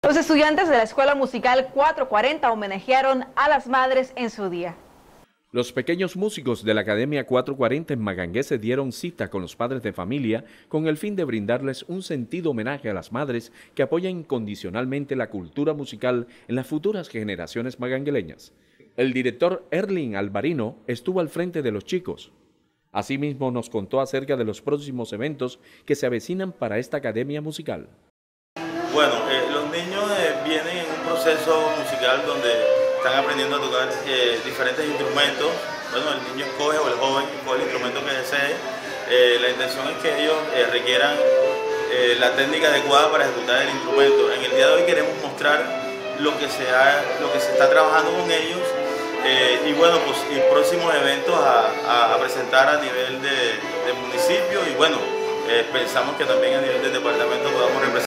Los estudiantes de la Escuela Musical 440 homenajearon a las madres en su día. Los pequeños músicos de la Academia 440 en Magangué se dieron cita con los padres de familia con el fin de brindarles un sentido homenaje a las madres que apoyan incondicionalmente la cultura musical en las futuras generaciones magangueleñas. El director Erling Alvarino estuvo al frente de los chicos. Asimismo nos contó acerca de los próximos eventos que se avecinan para esta academia musical. Bueno, los niños vienen en un proceso musical donde están aprendiendo a tocar diferentes instrumentos. Bueno, el niño escoge o el joven escoge el instrumento que desee. La intención es que ellos requieran la técnica adecuada para ejecutar el instrumento. En el día de hoy queremos mostrar lo que se está trabajando con ellos y bueno, pues y próximos eventos a presentar a nivel de municipio y bueno, pensamos que también a nivel del departamento podamos representar.